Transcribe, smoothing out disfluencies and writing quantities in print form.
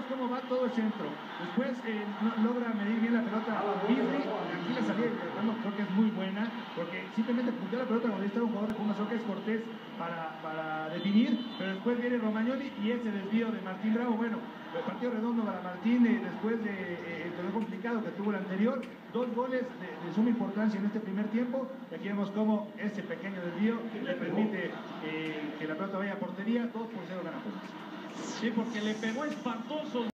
cómo va todo el centro. Después logra medir bien la pelota Birri. Aquí la salida de Fernando creo que es muy buena, porque simplemente puntea la pelota cuando está un jugador de Pumas, creo que es Cortés para definir, pero después viene Romagnoli y ese desvío de Martín Bravo. Bueno, el partido redondo para Martín después de el torneo complicado que tuvo el anterior. 2 goles de suma importancia en este primer tiempo. Y aquí vemos cómo ese pequeño desvío le permite que la pelota vaya a portería. 2-0 gana Pumas. Sí, porque le pegó espantoso.